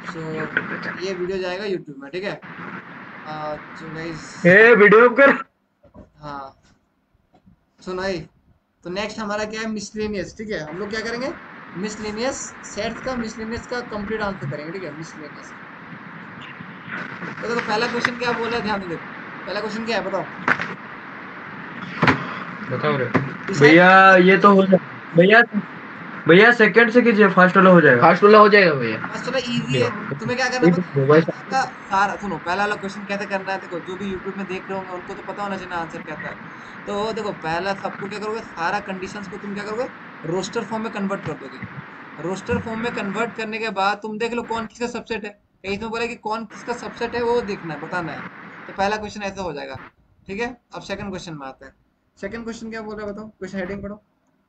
सो ये वीडियो जाएगा यूट्यूब में, ठीक है। तो गाइस वीडियो कर। हाँ सुनो भाई, तो नेक्स्ट हमारा क्या है, मिसलेनियस, ठीक है। हम लोग क्या करेंगे, मिसलेनियस सेट्स का, मिसलेनियस का कंप्लीट आंसर करेंगे, ठीक है, मिसलेनियस। तो देखो पहला क्वेश्चन क्या बोला है, ध्यान से देखो। पहला क्वेश्चन क्या है बताओ। बताओ रे। डिसाइड। भैया ये तो हो जाएगा भैया। भैया सेकंड से कीजिए, फास्ट वाला हो जाएगा। फास्ट वाला हो जाएगा भैया। बस थोड़ा इजी है। देखो तुम्हें क्या करना पता है, मोबाइल पहला का सारा सुनो, पहला वाला क्वेश्चन कैसे करना है देखो। जो भी यूट्यूब में देख रहे होंगे उनको तो पता होना चाहिए ना आंसर क्या था। तो देखो पहला सबको क्या करोगे, सारा कंडीशंस को तुम क्या करोगे, रोस्टर फॉर्म में कन्वर्ट कर दोगे। रोस्टर फॉर्म में कन्वर्ट करने के बाद तुम देख लो कौन किसका सबसेट है। कहीं इसमें बोला कि कौन किसका सबसेट है, वो देखना है, बताना है। तो पहला क्वेश्चन ऐसा हो जाएगा, ठीक है। अब सेकंड क्वेश्चन में आते हैं। सेकंड क्वेश्चन क्या बोल रहा है बताओ, क्वेश्चन हेडिंग पढ़ो।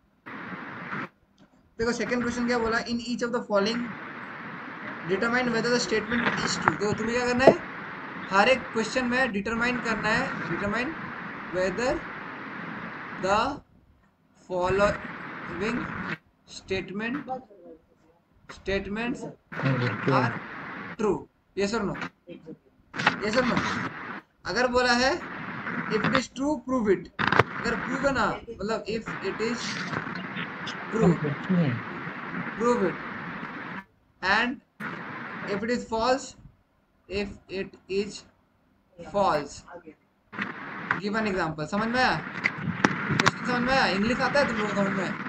देखो सेकंड क्वेश्चन क्या बोला, in each of the following determine whether the statement is true. तो तुम्हें क्या करना है, हर एक क्वेश्चन में डिटरमाइन करना है, determine whether the following statements are true. Yes और नो, यस और नो। अगर बोला है if it is true prove it, अगर प्रूव है ना, मतलब if it is true prove it, and if it is false, if it is false give an example. समझ में आया क्वेश्चन, समझ में आया, इंग्लिश आता है तुम लोग समझ में।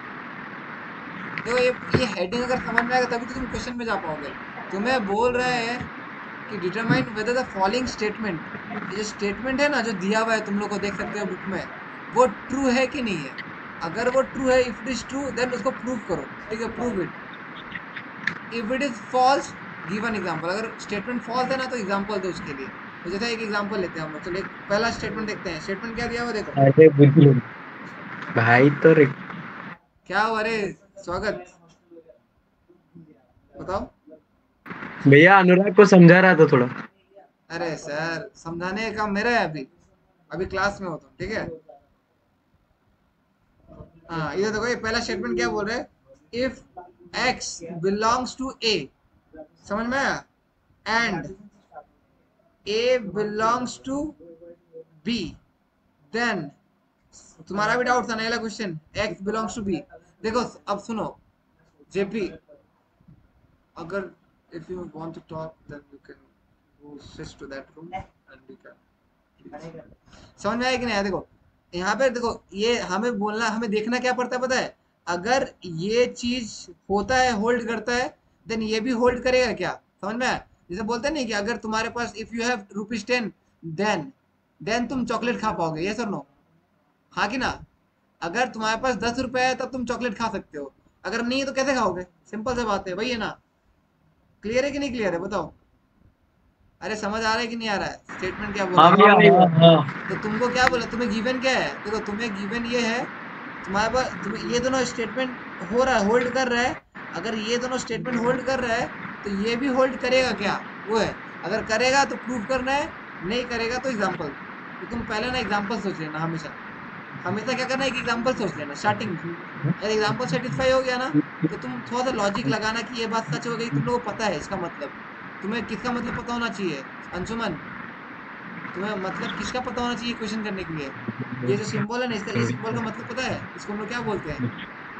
देखो ये हेडिंग अगर समझ में आएगा तभी तो तुम क्वेश्चन में जा पाओगे। तुम्हें बोल रहा है कि determine whether the following statement, ये जो स्टेटमेंट है ना जो दिया हुआ है तुम लोग को देख सकते हो बुक में, वो ट्रू है कि नहीं है। अगर वो ट्रू है, if it is true then उसको प्रूव करो, ठीक है, prove it. If it is false give an example. अगर स्टेटमेंट फॉल्स है ना तो एग्जांपल दो उसके लिए। तो जैसे एक एग्जांपल लेते हैं हम लोग, चलो एक पहला स्टेटमेंट देखते हैं। स्टेटमेंट क्या दिया हुआ देखो, अरे बिल्कुल भाई तो क्या हुआ रे, स्वागत, बताओ। भैया अनुराग को समझा रहा था थोड़ा। अरे सर समझाने का काम मेरा है, अभी अभी क्लास में हो तुम, ठीक है। हाँ ये देखो, ये पहला स्टेटमेंट क्या बोल रहा है, इफ एक्स बिलोंग्स टू ए, समझ में आया, and a belongs to b, then तुम्हारा भी डाउट था ना, अगला question x belongs to b. देखो अब सुनो जेपी, अगर if you want to talk then you can go switch to that room and we can. समझ में आया कि नहीं आया, देखो यहाँ पे देखो, ये हमें बोलना, हमें देखना क्या पड़ता है पता है। अगर ये चीज होता है, होल्ड करता है, देन ये भी होल्ड करेगा क्या, समझ में आया। जैसे बोलते नहीं कि अगर तुम्हारे पास इफ यू हैव ₹10 देन तुम चॉकलेट खा पाओगे, ये सर नो, हाँ कि ना। अगर तुम्हारे पास ₹10 है तब तुम चॉकलेट खा सकते हो, अगर नहीं है तो कैसे खाओगे, सिंपल सा बात है वही है ना। क्लियर है कि नहीं क्लियर है बताओ। अरे समझ आ रहा है कि नहीं आ रहा है, स्टेटमेंट क्या बोल हाँ रहा है। भैया हाँ। तो तुमको क्या बोला, तुम्हें गिवन क्या है, देखो तुम्हें गिवन ये है, तुम्हारे पास तुम्हें ये दोनों स्टेटमेंट हो रहा है, होल्ड कर रहा है। अगर ये दोनों स्टेटमेंट होल्ड कर रहा है तो ये भी होल्ड करेगा क्या, वो है। अगर करेगा तो प्रूव करना है, नहीं करेगा तो एग्जांपल। तो तुम पहले ना एग्जांपल सोच लेना, हमेशा हमेशा क्या करना है, एक एग्जांपल सोच लेना स्टार्टिंग में। अगर एग्जांपल सेटिस्फाई हो गया ना, तो तुम थोड़ा सा लॉजिक लगाना कि ये बात सच हो गई, तुम लोगों को पता है इसका मतलब। तुम्हें किसका मतलब पता होना चाहिए अंशुमन, तुम्हें मतलब किसका पता होना चाहिए क्वेश्चन करने के लिए। ये जो सिंबल है ना, इसका ये सिंबल का मतलब पता है, इसको हम लोग क्या बोलते हैं,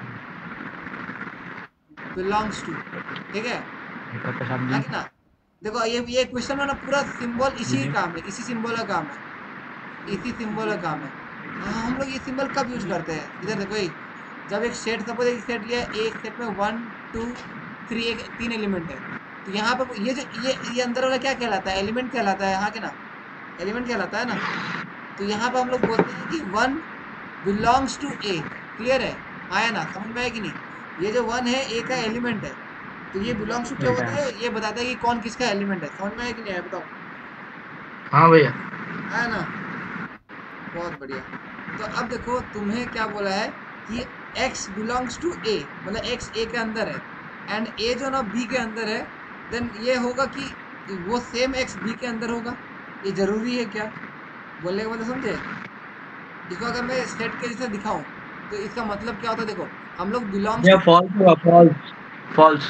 बिलोंग्स टू, ठीक है, है कि ना। देखो ये क्वेश्चन में ना पूरा सिंबल इसी काम है, इसी सिंबल का काम है, इसी सिंबल का काम है। हाँ, हम लोग ये सिंबल कब यूज करते हैं, इधर देखो ये, जब एक सेट, सपोज एक सेट लिया, एक सेट में 1 2 3 एक 3 एलिमेंट है, तो यहाँ पे ये जो ये अंदर वाला क्या कहलाता है, एलिमेंट कहलाता है, हाँ कि ना, एलिमेंट कहलाता है ना। तो यहाँ पे हम लोग बोलते हैं कि 1 बिलोंग्स टू ए। क्लियर है, आया ना, समझ में आया कि नहीं। ये जो 1 है ए का एलिमेंट है, तो ये बिलोंग्स टू क्या होता है, ये बताता है कि कौन किसका एलिमेंट है। समझ में आया कि नहीं आया बताओ। हाँ भैया। आया ना, बहुत बढ़िया। तो अब देखो तुम्हें क्या बोला है कि x बिलोंग्स टू ए, मतलब x ए के अंदर है, एंड ए जो ना b के अंदर है, देन ये होगा कि वो सेम x b के अंदर होगा। ये जरूरी है क्या, बोलने का मतलब समझे। इसको अगर मैं सेट के जैसे दिखाऊं तो इसका मतलब क्या होता है, देखो हम लोग बिलोंग्स भैया टू, फॉल्स हुआ, फॉल्स फॉल्स।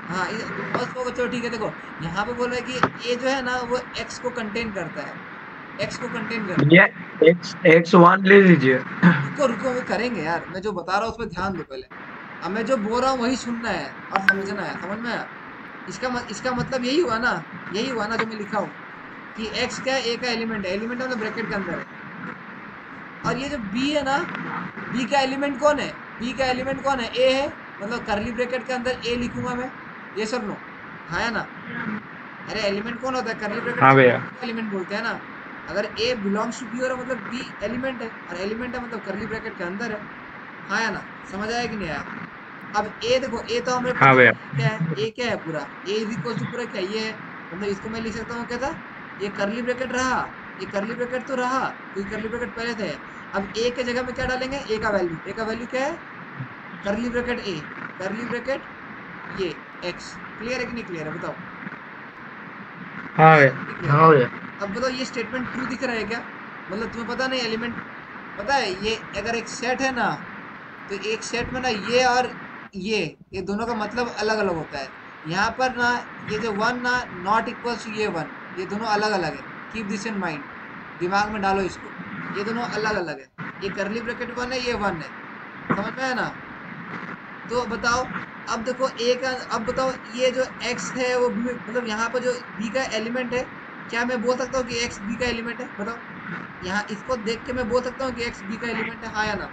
हाँ फॉल्स होगा, चलो ठीक है। देखो यहाँ पे बोल रहा है कि ए जो है ना वो एक्स को कंटेन करता है, एक्स को कंटेन करता है। भैया x1 ले लीजिए। रुको रुको, वो करेंगे यार, मैं जो बता रहा हूँ उस पर ध्यान दो पहले। अब मैं जो बोल रहा हूँ वही सुनना है और समझना है, समझ में आया? इसका मतलब यही हुआ ना, यही हुआ ना जो मैं लिखा हूँ कि x क्या है, a का एलिमेंट है, एलिमेंट मतलब ब्रैकेट के अंदर है। और ये जो b है ना, b का एलिमेंट कौन है, b का एलिमेंट कौन है, a है, मतलब करली ब्रैकेट के अंदर a लिखूंगा मैं, ये सर नो, हाँ या ना? अरे एलिमेंट कौन होता है, करली ब्रैकेट हाँ भैया। का एलिमेंट बोलते हैं ना। अगर a बिलोंग्स टू b हो रहा है मतलब b एलिमेंट है, और एलिमेंट है मतलब करली ब्रैकेट के अंदर है, हाँ या ना? समझ आया कि नहीं आया? अब ए देखो, ए तो हमें हाँ पता भैया। है क्या है, ए क्या है पूरा, ए इज इक्वल टू पूरा क्या ये है, मतलब इसको मैं लिख सकता हूँ क्या था, ये करली ब्रैकेट रहा, ये करली ब्रैकेट तो रहा क्योंकि करली ब्रैकेट पहले थे। अब ए के जगह में क्या डालेंगे, ए का वैल्यू, ए का वैल्यू क्या है, करली ब्रैकेट ए, करली ब्रैकेट ये एक्स। क्लियर है कि नहीं क्लियर है, बताओ? हाँ भैया। क्लियर? हाँ भैया। अब बताओ ये स्टेटमेंट ट्रू दिख रहा है क्या? मतलब तुम्हें पता नहीं एलिमेंट, पता है ये अगर एक सेट है ना, तो एक सेट में ना ये और ये दोनों का मतलब अलग अलग होता है। यहाँ पर ना ये जो वन ना नॉट इक्वल टू ये वन, ये दोनों अलग अलग है, कीप दिस इन माइंड, दिमाग में डालो इसको, ये दोनों अलग अलग है, ये करली ब्रैकेट वन है, ये वन है, समझ में है ना? तो बताओ, अब देखो ए का, अब बताओ ये जो x है वो मतलब यहाँ पर जो b का एलिमेंट है, क्या मैं बोल सकता हूँ कि x b का एलिमेंट है? बताओ, यहाँ इसको देख के मैं बोल सकता हूँ कि x b का एलिमेंट है, हाँ या ना?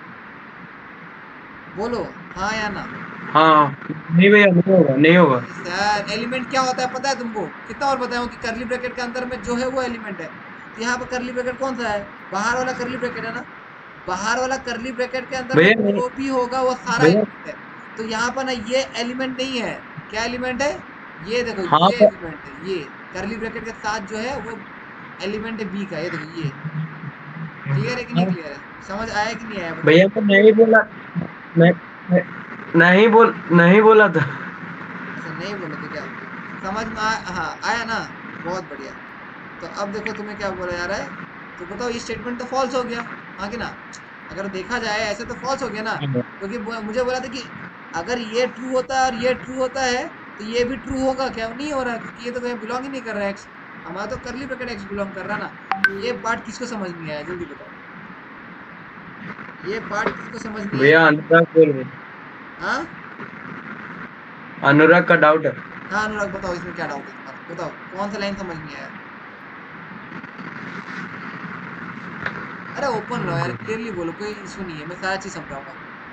बोलो हाँ या ना? हाँ नहीं भैया, नहीं होगा, नहीं होगा। सर एलिमेंट क्या होता है पता है तुमको? कितना और बताऊं कि करली ब्रैकेट के अंदर में जो है वो एलिमेंट है। तो यहाँ पर करली ब्रैकेट कौन सा है, बाहर वाला करली ब्रैकेट है ना, बाहर वाला करली ब्रैकेट के अंदर में भैया नहीं। जो भी होगा वो सारा भैया एलिमेंट है। तो यहाँ पर ना ये एलिमेंट नहीं है, क्या एलिमेंट है, ये देखो हाँ ये एलिमेंट है, ये करली ब्रैकेट के साथ जो है वो एलिमेंट है बी का, ये देखो ये। क्लियर है कि नहीं क्लियर है, समझ आया कि नहीं आया, बताओ? भैया तो नहीं बोला। मैं मैं- नहीं बोला था। अच्छा नहीं बोले तो क्या, समझ में हाँ आया ना, बहुत बढ़िया। तो अब देखो तुम्हें क्या बोला जा रहा है, तो बताओ ये स्टेटमेंट तो फॉल्स हो गया, हाँ कि ना? अगर देखा जाए ऐसे तो फॉल्स हो गया ना, क्योंकि मुझे बोला था कि अगर ये ट्रू होता है और ये ट्रू होता है तो ये भी ट्रू होगा, क्या नहीं हो रहा, क्योंकि ये तो कहीं बिलोंग ही नहीं कर रहा है एक्स, हमारा तो करली ब्रैकेट एक्स बिलोंग कर रहा है ना। ये पार्ट किसको समझ नहीं आया, जल्दी बताओ, ये पार्ट किसको समझ नहीं आया? भैया अनुराग बोल रहे। हाँ अनुराग का डाउट है। हाँ अनुराग बताओ, इसमें क्या डाउट है तुम्हारा, बताओ कौन सा लाइन समझ नहीं आया? अरे ओपन रहो यार, क्लियरली बोलो, कोई इशू नहीं है, मैं सारा चीज समझाऊंगा।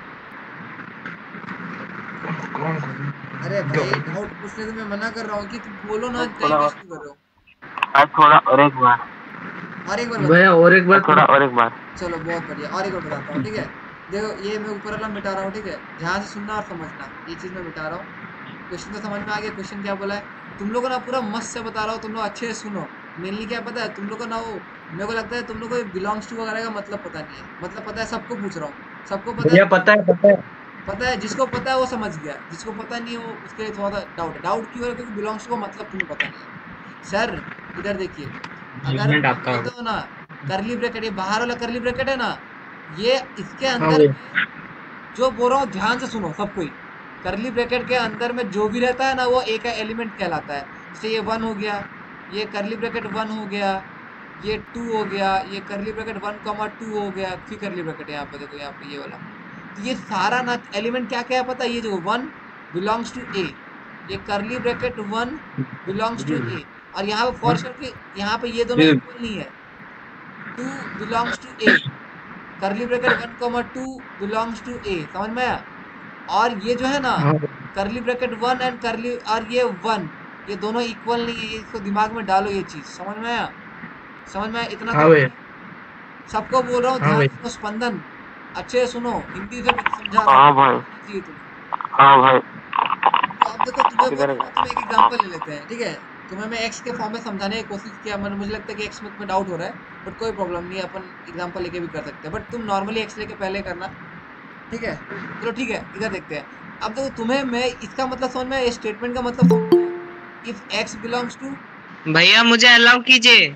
अरे भाई डाउट पूछने से मैं मना कर रहा हूँ कि तुम बोलो ना, टाइम वेस्ट क्यों कर रहे हो? थोड़ा और एक बार, और एक बार बताओ। भैया और एक बार थोड़ा और एक बार। चलो बहुत बढ़िया, और एक बार बताता हूँ, ठीक है? देखो ये मैं ऊपर वाला मिटा रहा हूँ, ठीक है? ध्यान से सुनना और समझना, ये चीज मैं मिटा रहा हूँ। क्वेश्चन तो समझ में आ गया, क्वेश्चन क्या बोला है? तुम लोग को ना पूरा मस्त से बता रहा हूँ, तुम लोग अच्छे से सुनो। मेनली क्या पता है तुम लोग को ना, वो मेरे को लगता है तुम लोग को बिलोंग्स टू वगैरह का मतलब पता नहीं है, मतलब पता है सबको पूछ रहा हूँ, सबको पता भैया है? पता है, पता है। पता है, जिसको पता है वो समझ गया, जिसको पता नहीं है वो उसके लिए थोड़ा सा डाउट है। डाउट क्यों है, क्योंकि बिलोंग्स को मतलब तुम्हें पता नहीं है। सर इधर देखिए, अगर एलिमेंट मैं आता बोलता होगा। हूँ ना करली ब्रैकेट, ये बाहर वाला करली ब्रैकेट है ना, ये इसके हाँ अंदर भैया। में जो बोल रहा हूँ ध्यान से सुनो सब कोई, करली ब्रैकेट के अंदर में जो भी रहता है ना वो एक एलिमेंट कहलाता है। जैसे ये वन हो गया, ये करली ब्रैकेट वन हो गया, ये टू हो गया, ये curly bracket one comma to हो गया, फिर करली ब्रैकेट यहाँ पे देखो, यहाँ पे ये वाला। तो ये सारा ना एलिमेंट क्या क्या है पता है, ये जो वन बिलोंग्स टू ए, ये curly bracket one belongs to A, और यहाँ पे फॉर श्योर कि यहाँ पे ये दोनों जी। इक्वल नहीं है, to belongs to A, curly bracket one comma two belongs to ए, समझ में आया? और ये जो है ना हाँ करली ब्रैकेट वन एंड करली और ये वन, ये दोनों इक्वल नहीं है, ये इसको दिमाग में डालो, ये चीज समझ में आया? समझ में आया? इतना तो भैया। सबको बोल रहा हूँ, हाँ ध्यान भैया। से सुनो, स्पंदन अच्छे से सुनो, हिंदी से समझा रहा हूँ, हाँ भाई, समझना चाहिए तुम्हें। हाँ भाई। तो अब देखो तुम्हें किधर बोल है? रहा हूँ, तुम्हें एक एग्जांपल ले लेते हैं, ठीक है? तुम्हें मैं एक्स के फॉर्म में समझाने की कोशिश किया, मैंने, मुझे लगता है कि एक्स में तुम्हें डाउट हो रहा है, बट कोई प्रॉब्लम नहीं है, अपन एग्जांपल लेके भी कर सकते हैं, बट तुम नॉर्मली एक्स लेके पहले करना, ठीक है? चलो ठीक है, इधर देखते हैं। अब देखो तुम्हें मैं इसका मतलब समझ में, स्टेटमेंट का मतलब समझ में, इफ एक्स बिलोंग्स टू, भैया मुझे अलाउ कीजिए।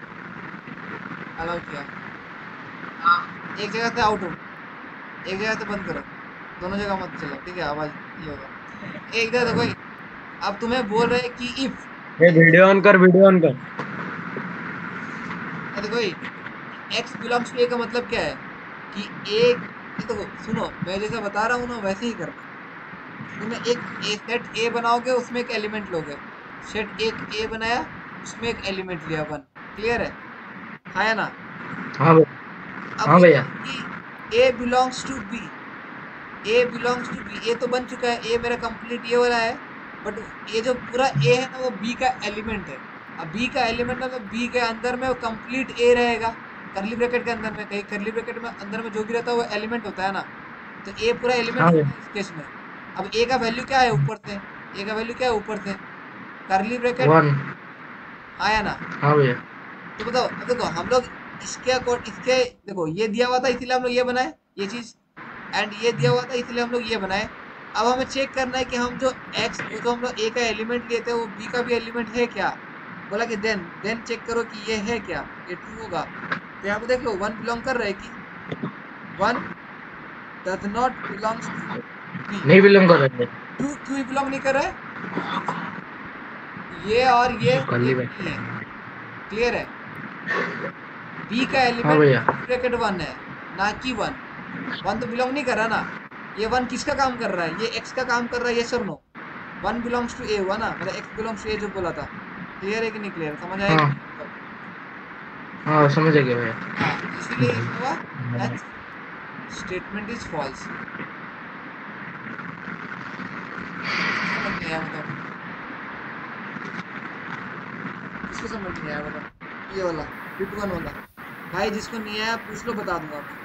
अलाउ किया, एक जगह से आउट हो, एक जगह से बंद करो, दोनों जगह मत चलो, ठीक है? आवाज ये होगा, एक जगह देखो, अब तुम्हें बोल रहे हैं कि इफ, ये वीडियो ऑन कर, वीडियो ऑन कर। देखो भाई x बिलोंग्स टू a का मतलब क्या है कि a, देखो सुनो मैं जैसा बता रहा हूँ ना वैसे ही करना। तुम्हें एक सेट A बनाओगे, उसमें एक एलिमेंट लोगे। सेट एक A बनाया, उसमें एक एलिमेंट लिया 1। क्लियर है? हाँ या ना? हाँ भैया। अब हाँ भैया। कि A belongs to B, A belongs to B, A तो बन चुका है, A मेरा कंप्लीट ये वाला है। बट ये जो पूरा A है ना वो B का एलिमेंट है। अब B का एलिमेंट मतलब B के अंदर में वो कंप्लीट A रहेगा, करली ब्रैकेट के अंदर में। कहीं करली ब्रैकेट में अंदर में जो भी रहता है वो एलिमेंट होता है ना, तो A पूरा एलिमेंट हाँ होता भैया। है इस केस में। अब A का वैल्यू क्या है ऊपर से? A का वैल्यू क्या है ऊपर से? करली ब्रैकेट, 1। आया ना? हाँ भैया। तो बताओ, अब देखो हम लोग इसके देखो ये दिया हुआ था इसीलिए हम लोग ये बनाए ये चीज, एंड ये दिया हुआ था इसलिए हम लोग ये बनाए। अब हमें चेक करना है कि हम जो x, वो जो हम लोग a का एलिमेंट लिए थे वो b का भी एलिमेंट है क्या। बोला कि देन चेक करो कि ये है क्या, ये ट्रू होगा। तो यहाँ पे देख लो 1 बिलोंग कर रहा है कि 1 does not belongs to b। नहीं बिलोंग कर रहे थे। क्यों बिलोंग नहीं कर रहा है? ये और ये कर ली भाई। नहीं है। क्लियर है? b का हाँ एलिमेंट भैया। ब्रैकेट 1 है, ना कि 1 तो बिलोंग नहीं कर रहा ना। ये 1 किसका काम कर रहा है? ये x का काम कर रहा है, ये sir no. 1 belongs to a हुआ ना, मतलब x बिलोंग्स टू a जो बोला था। क्लियर है कि नहीं क्लियर? समझ आएगा? हाँ हाँ समझ गया भैया। हाँ, इसीलिए ये हुआ that स्टेटमेंट इज फॉल्स। समझ नहीं आया मतलब? किसको समझ नहीं आया मतलब? ये वाला बिट 1 वाला भाई, जिसको नहीं आया पूछ लो, बता दूंगा मैं।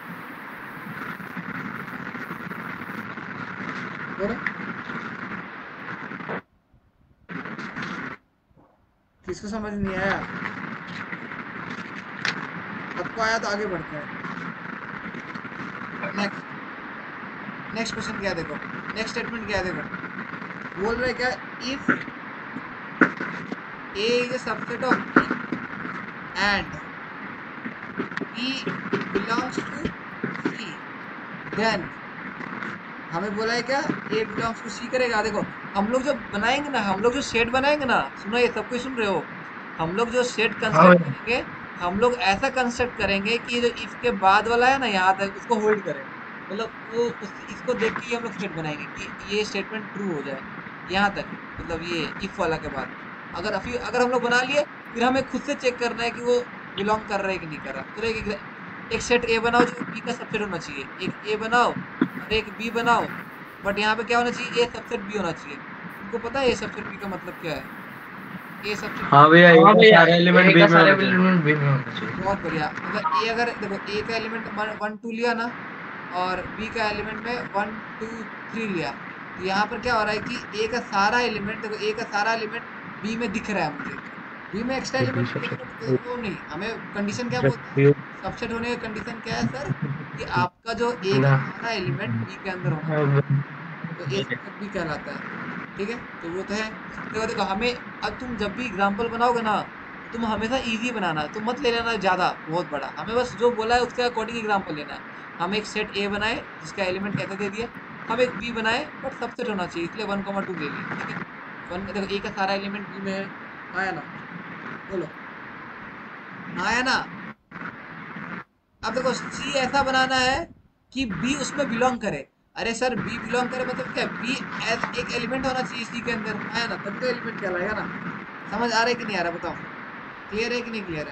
बोलो किसको समझ नहीं आया? सबको आया तो आगे बढ़ते हैं। नेक्स्ट क्वेश्चन क्या है देखो, नेक्स्ट स्टेटमेंट क्या है देखो। बोल रहे क्या, if a is a subset of b and b belongs to c, then हमें बोला है क्या, a बिलोंग्स टू c करेगा। देखो हम लोग जब बनाएंगे ना, हम लोग जो सेट बनाएंगे ना, सुनो ये सब कुछ सुन रहे हो, हम लोग जो सेट हाँ कंस्ट्रक्ट भैया। करेंगे, हम लोग ऐसा कंस्ट्रक्ट करेंगे कि जो इफ के बाद वाला है ना यहाँ तक उसको होल्ड करे। मतलब वो इसको देख के ही हम लोग सेट बनाएंगे कि ये स्टेटमेंट ट्रू हो जाए यहाँ तक, मतलब ये इफ वाला के बाद। अगर हम लोग बना लिए, फिर हमें खुद से चेक करना है कि वो बिलोंग कर रहा है कि नहीं कर रहा। तो एक सेट ए बनाओ जो बी का सबसेट होना चाहिए, एक ए बनाओ और एक बी बनाओ। बट यहाँ पे क्या होना चाहिए, ए सबसेट बी होना चाहिए। तुमको पता है ए सबसेट बी का मतलब क्या है? ए सबसेट हाँ भैया, हाँ ये भैया। सारे एलिमेंट A बी का में सारे होना चाहिए। एलिमेंट B में होना चाहिए। बहुत बढ़िया। मतलब ए, अगर देखो ए का एलिमेंट 1 2 लिया ना, और बी का एलिमेंट में 1 2 3 लिया, तो यहाँ पर क्या हो रहा है कि ए का सारा एलिमेंट, देखो ए का सारा एलिमेंट बी में दिख रहा है मुझे। बी में एक्स्ट्रा एलिमेंट वो नहीं, हमें कंडीशन क्या बोलता है, सबसेट होने का कंडीशन क्या है सर, कि आपका जो ए का सारा एलिमेंट बी के अंदर होना चाहिए, तो ए सबसेट बी कहलाता है। ठीक है, तो वो तो है। देखो हमें, अब तुम जब भी एग्जाम्पल बनाओगे ना, तुम हमेशा इजी बनाना, तुम मत ले लेना ज़्यादा बहुत बड़ा, हमें बस जो बोला है उसके अकॉर्डिंग एग्जाम्पल लेना है। हम एक सेट ए बनाए जिसका एलिमेंट ऐसा दे दिया, हम एक बी बनाए बट सबसेट होना चाहिए, इसलिए 1 2 ले लिए। ठीक है, देखो ए का सारा एलिमेंट बी में है, आया ना? बोलो आया ना? अब देखो सी ऐसा बनाना है कि बी उसमें बिलोंग करे। अरे सर बी बिलोंग करे मतलब क्या, बी एज एक एलिमेंट होना चाहिए सी के अंदर, आया ना? तभी तो एलिमेंट कहलाएगा ना। समझ आ रहा है कि नहीं आ रहा? बताओ, क्लियर है कि नहीं क्लियर है?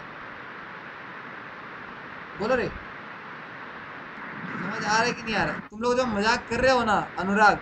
बोलो रे, समझ आ रहा है कि नहीं आ रहा? तुम लोग जो मजाक कर रहे हो ना अनुराग,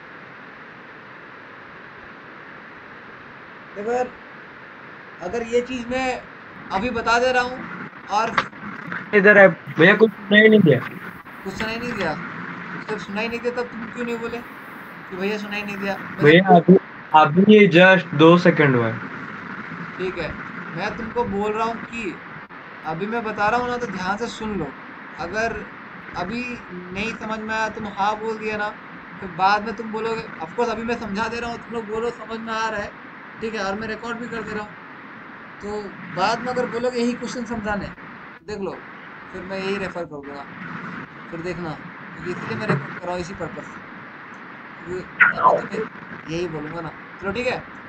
देखो यार, अगर ये चीज मैं अभी बता दे रहा हूँ और इधर है भैया, कुछ नहीं दिया। कुछ सुनाई नहीं दिया, जब सुनाई नहीं दिया तब तुम क्यों नहीं बोले कि भैया सुनाई नहीं दिया? भैया अभी जस्ट 2 सेकंड हुआ है। ठीक है, मैं तुमको बोल रहा हूँ कि अभी मैं बता रहा हूँ ना, तो ध्यान से सुन लो। अगर अभी नहीं समझ में आया, तुम हाँ बोल दिया ना, फिर बाद में तुम बोलोगे, ऑफकोर्स अभी मैं समझा दे रहा हूँ, तुम लोग बोलो समझ में आ रहा है, ठीक है, और मैं रिकॉर्ड भी कर दे रहा हूँ। तो बाद में अगर बोलोगे यही क्वेश्चन समझाने, देख लो, फिर मैं यही रेफर कर दूंगा, फिर देखना, क्योंकि इसलिए मैं रिकॉर्ड कर रहा हूँ, इसी पर्पज से। यही बोलूँगा ना। चलो ठीक है,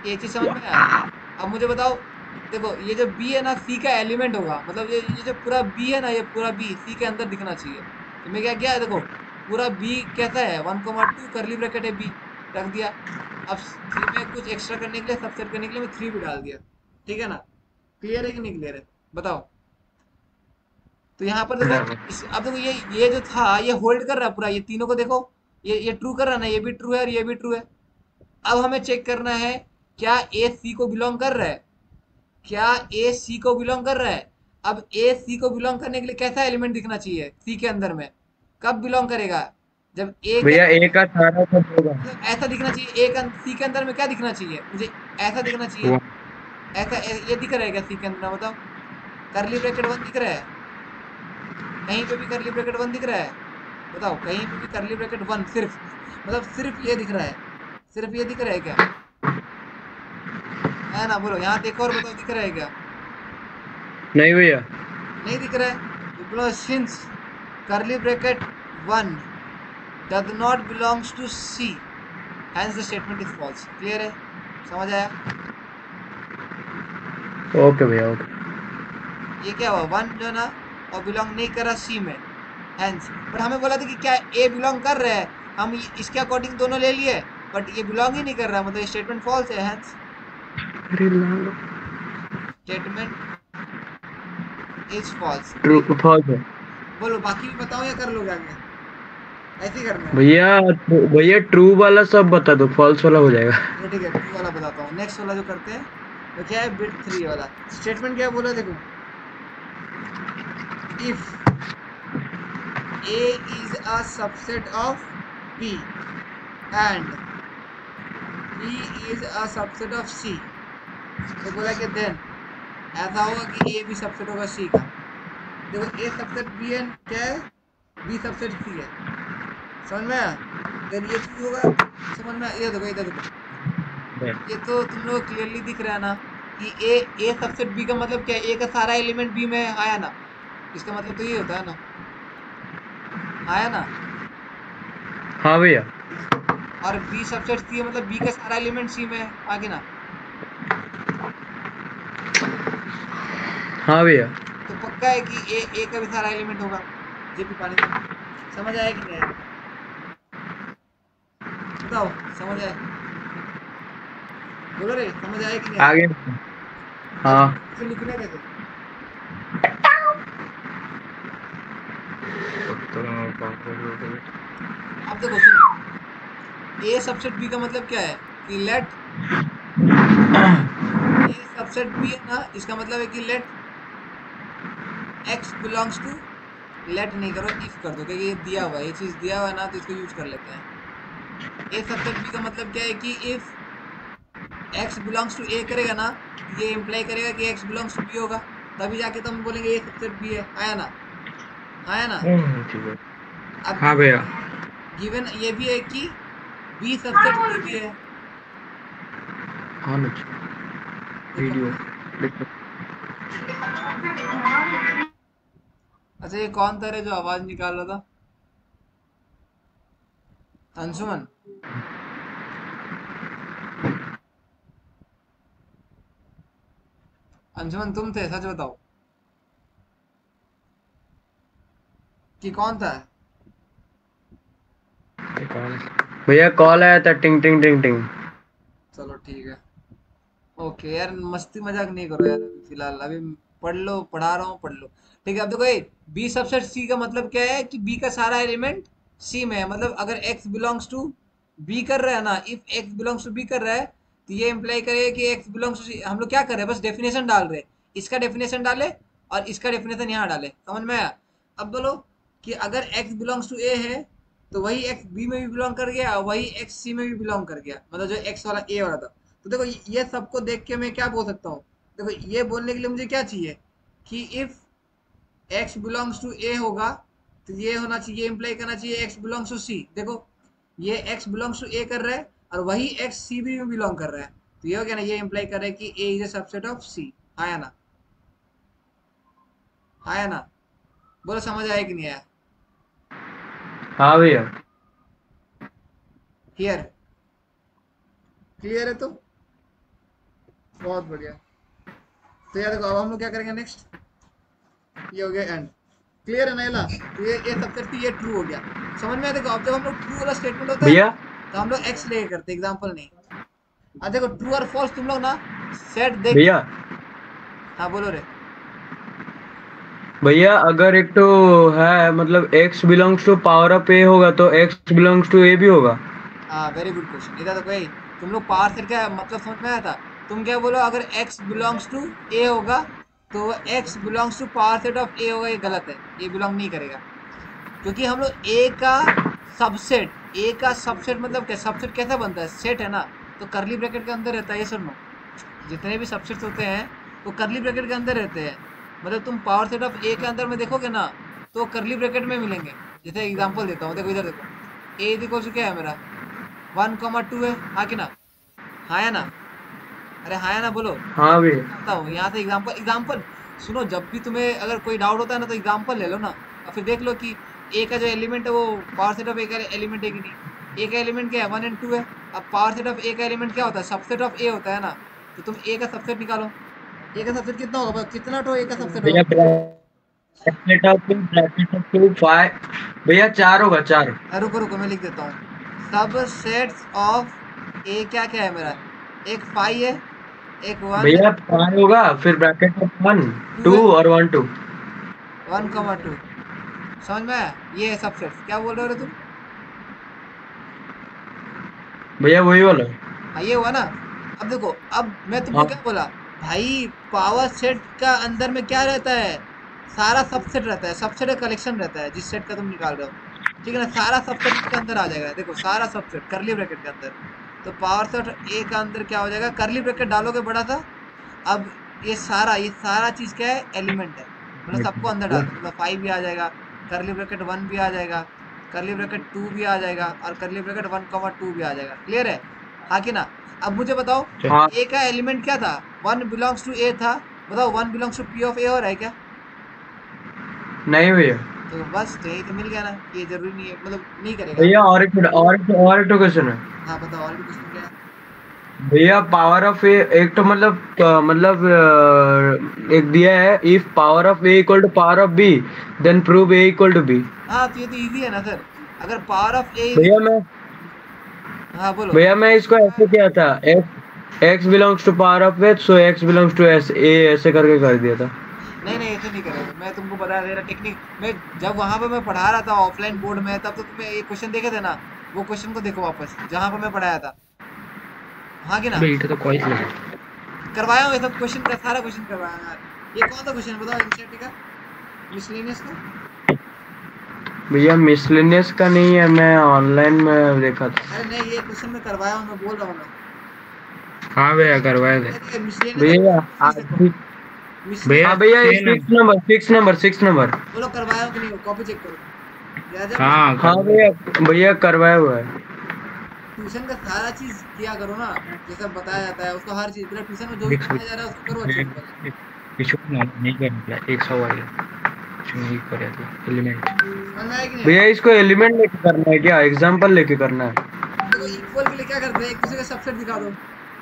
ये चीज समझ में आया? अब मुझे बताओ, देखो ये जो बी है ना सी का एलिमेंट होगा, मतलब ये जो पूरा बी है ना, ये पूरा बी सी के अंदर दिखना चाहिए। तो मैं क्या किया, देखो पूरा बी कैसा है 1,2 करली ब्रैकेट है बी, रख दिया। अब सी में कुछ एक्स्ट्रा करने के लिए, सबसेट करने के लिए मैं 3 भी डाल दिया। ठीक है ना? क्लियर है कि नहीं क्लियर है बताओ? तो यहाँ पर देखो अब देखो ये जो था ये होल्ड कर रहा है पूरा, ये तीनों को देखो, ये ट्रू कर रहा है ना, ये भी ट्रू है और ये भी ट्रू है। अब हमें चेक करना है क्या ए सी को बिलोंग कर रहा है, क्या ए सी को बिलोंग कर रहा है। अब ए सी को बिलोंग करने के लिए कैसा एलिमेंट दिखना चाहिए सी के अंदर में, कब बिलोंग करेगा, जब ए के भैया ए का सारा सब होगा। मतलब ऐसा दिखना चाहिए। सी के अंदर में क्या दिखना चाहिए मुझे, ऐसा दिखना चाहिए। ऐसा ये दिख रहा है क्या सी के अंदर बताओ? करली ब्रैकेट 1 दिख रहा है? कहीं पे भी करली ब्रैकेट 1 दिख रहा है? बताओ कहीं पे भी करली ब्रैकेट 1 सिर्फ, मतलब सिर्फ ये दिख रहा है, सिर्फ ये दिख रहा है क्या? है ना? बोलो यहाँ देखो और बताओ दिख रहा है क्या? नहीं भैया। नहीं दिख रहा है तो बोलो since curly bracket 1 does not belongs to C, hence the statement is false। Clear है? समझ आया? ओके भैया ओके। ये क्या हुआ 1 जो है ना और बिलोंग नहीं कर रहा सी में, हैंस। बट हमें बोला था कि क्या ए बिलोंग कर रहा है, हम इसके अकॉर्डिंग दोनों ले लिए, बट ये बिलोंग ही नहीं कर रहा, मतलब ये स्टेटमेंट फॉल्स है, hence statement is false. True false है बोलो बाकी भी बताओ या कर लोगे आगे? ऐसे ही करना है भैया। भैया ट्रू वाला सब बता दो, फॉल्स वाला हो जाएगा। ये ठीक है, ट्रू वाला बताता हूँ। नेक्स्ट वाला जो करते हैं तो क्या है बिट 3 वाला स्टेटमेंट क्या बोला देखो, if A is a subset of B and B is a subset of C, तो बोला कि देन ऐसा होगा कि A भी सबसेट होगा C का। देखो A सबसेट B है क्या है, B सबसेट C है, समझ में आया? देन ये ट्रू होगा, समझ में? ये देखो इधर देखो, ये तो तुम लोग क्लियरली दिख रहा है ना कि A सबसेट B का मतलब क्या है, A का सारा एलिमेंट B में आया ना, इसका मतलब तो ये होता है ना, आया ना? हाँ भैया। और बी सबसेट सी है मतलब बी का सारा एलिमेंट सी में है, आगे ना? हाँ भैया। तो पक्का है कि ए का भी सारा एलिमेंट होगा। जे पी पानी में समझ आया कि नहीं आया? बताओ समझ आया? बोलो रे समझ आया कि नहीं आया? आगे। हाँ इसे लिखने कैसे? अब देखो सुनो, ए सबसेट बी का मतलब क्या है कि लेट ए सबसेट बी है ना, इसका मतलब है कि let x belongs to, late नहीं करो इफ कर दो, क्योंकि ये दिया हुआ है, ये चीज दिया हुआ है ना, तो इसको यूज कर लेते हैं। ए सबसेट बी का मतलब क्या है कि if x belongs to A करेगा ना, ये इम्प्लाई करेगा कि x बिलोंग्स टू बी होगा, तभी जाके तो हम बोलेंगे ए सबसेट बी है। आया ना? आया ना? अब हाँ भैया। गिवन ये भी है कि बी सबसेट सी भी है। हाँ वीडियो। अच्छा ये कौन था रे जो आवाज निकाल रहा था? अंशुमन? अंशुमन तुम थे? सच बताओ कि कौन था? भैया कॉल आया था, टिंग टिंग टिंग टिंग। चलो ठीक है, ओके यार मस्ती मजाक नहीं करो यार, अभी फिलहाल अभी पढ़ लो, पढ़ा रहा हूँ पढ़ लो। ठीक है अब देखो, ये बी सबसेट सी का मतलब क्या है कि बी का सारा एलिमेंट सी में है, मतलब अगर x बिलोंग्स टू बी कर रहा है ना, if x belongs to B कर रहा है तो ये इम्प्लाई करेगा कि x बिलोंग्स टू सी। हम लोग क्या कर रहे हैं, बस डेफिनेशन डाल रहे हैं, इसका डेफिनेशन डाले और इसका डेफिनेशन यहाँ डाले, समझ में आया? अब बोलो कि अगर x बिलोंग्स टू ए है तो वही x बी में भी बिलोंग कर गया, वही x सी में भी बिलोंग कर गया, मतलब जो x वाला a वाला था। तो देखो ये सबको देख के मैं क्या बोल सकता हूँ, देखो ये बोलने के लिए मुझे क्या चाहिए कि if x belongs to a होगा तो ये होना चाहिए, इम्प्लाई करना चाहिए x बिलोंग्स टू c। देखो ये x बिलोंग्स टू a कर रहा है और वही x c भी बिलोंग कर रहा है, तो ये हो गया ना, ये इम्प्लाई कर रहा है कि a is a subset of c। आया ना? आया ना? बोलो समझ आया कि नहीं आया? हाँ भैया। हियर क्लियर है? तो बहुत बढ़िया। तो यार देखो अब हम लोग क्या करेंगे नेक्स्ट, ये हो गया एंड। क्लियर है ना इला? तो ये सबसेट थी, ये ट्रू हो गया। समझ में आया? देखो अब जब हम लोग ट्रू वाला स्टेटमेंट होता है भैया तो हम लोग एक्स लेके करते, एग्जांपल नहीं। अब देखो ट्रू और फॉल्स तुम लोग ना सेट देख। भैया हाँ बोलो रे। भैया अगर एक तो है मतलब x belongs to power of a होगा तो x बिलोंग्स टू a भी होगा। हाँ वेरी गुड क्वेश्चन। इधर तो भाई तुम लोग पावर सेट का मतलब समझ में आया था? तुम क्या बोलो, अगर x बिलोंग्स टू a होगा तो x belongs to power set of a होगा, ये गलत है, ये बिलोंग नहीं करेगा। क्योंकि हम लोग a का सबसेट मतलब क्या, सबसेट कैसा बनता है, सेट है ना, तो करली ब्रैकेट के अंदर रहता है। ये सुनो, जितने भी सबसेट्स होते हैं वो करली ब्रैकेट के अंदर रहते हैं। मतलब तुम पावर सेट ऑफ a के अंदर में देखोगे ना तो करली ब्रैकेट में मिलेंगे। जैसे एग्जांपल देता हूँ, देखो इधर देखो, a इज इक्वल टू क्या है मेरा 1,2 है, हाँ कि ना? हाँ या ना? अरे हाँ या ना बोलो। हाँ भैया बताता हूँ यहाँ से एग्जांपल सुनो। जब भी तुम्हें अगर कोई डाउट होता है ना तो एग्जांपल ले लो ना, और फिर देख लो कि a का जो एलिमेंट है वो पावर सेट ऑफ a का एलिमेंट है कि नहीं। a का एलिमेंट क्या है, 1 और 2 है। अब पावर सेट ऑफ a का एलिमेंट क्या होता है, सबसेट ऑफ a होता है ना। तो तुम a का सबसेट निकालो, a का सबसेट कितना होगा, कितना तो a का सबसेट भैया होगा? ब्रैकेट ऑफ 5 भैया 4 होगा 4। रुको रुको मैं लिख देता हूँ। सबसेट्स ऑफ a क्या क्या है मेरा, एक 5 है, एक 1 भैया 5 होगा फिर ब्रैकेट ऑफ 1 2 और 1 2। 1,2 समझ में आया? ये है सबसेट्स। क्या बोल रहे हो तुम? भैया वही वाला। हाँ ये हुआ ना। अब देखो, अब मैं तुमको हाँ। क्या बोला भाई, पावर सेट का अंदर में क्या रहता है, सारा सबसेट रहता है। सबसेट का कलेक्शन रहता है जिस सेट का तुम निकाल रहे हो, ठीक है ना? सारा सबसेट इसके अंदर आ जाएगा। देखो सारा सबसेट करली ब्रैकेट के अंदर। तो पावर सेट ए का अंदर क्या हो जाएगा, करली ब्रैकेट डालोगे बड़ा सा। अब ये सारा चीज क्या है, एलिमेंट है। मतलब सबको अंदर डाल दो, मतलब 5 भी आ जाएगा, करली ब्रैकेट 1 भी आ जाएगा, करली ब्रैकेट 2 भी आ जाएगा, और करली ब्रैकेट 1,2 भी आ जाएगा। क्लियर है, हाँ कि ना? अब मुझे बताओ हाँ। a का एलिमेंट क्या था, 1 बिलोंग्स टू a था। बताओ 1 belongs to p of a हो रहा है क्या? नहीं भैया। तो बस तो यही तो मिल गया ना, ये जरूरी नहीं है, मतलब नहीं करेगा। भैया और एक क्वेश्चन है। हाँ बताओ, और भी क्वेश्चन क्या है? भैया पावर ऑफ ए एक तो मतलब एक दिया है if power of A equal to power of B then prove A equal to B. हाँ तो ये तो इजी है ना सर। अगर पावर ऑफ a, हाँ बोलो। भैया मैं इसको ऐसे किया था, x belongs to power of A so x belongs to S A ऐसे करके कर दिया था। नहीं ऐसे नहीं करेगा, मैं तुमको बता दे रहा टेक्निक। मैं जब वहाँ पे मैं पढ़ा रहा था ऑफलाइन बोर्ड में, तब तो तुम्हें ये क्वेश्चन देखे थे ना, वो क्वेश्चन को देखो वापस जहाँ पे मैं पढ़ाया था, हाँ कि ना? बेटा तो कोई नहीं करवाया हूँ ये सब क्वेश्चन का, सारा क्वेश्चन करवाया यार। ये कौन सा क्वेश्चन बताओ, एनसीईआरटी का मिसलेनियस का? भैया मिसलेनियस का नहीं है, मैं ऑनलाइन में देखा था। अरे नहीं, ये क्वेश्चन मैं करवाया हूँ, मैं बोल रहा हूँ ना। हाँ भैया करवाए थे भैया भैया हाँ भैया 6 नंबर बोलो करवाया हूँ कि नहीं, कॉपी चेक करो। याद है? हाँ हाँ भैया करवाया हुआ है। ट्यूशन का सारा चीज किया करो ना, जैसा बताया जाता है उसको, हर चीज तेरा ट्यूशन में जो भी बताया जा रहा है उसको करो अच्छे से। किशोर नहीं करना 100 वाले नहीं करे थे एलिमेंट। समझ में आया कि नहीं? भैया इसको एलिमेंट लेके करना है क्या, एग्जांपल लेके करना है? तो इक्वल के लिए क्या करते हैं, एक दूसरे का सबसेट दिखा दो।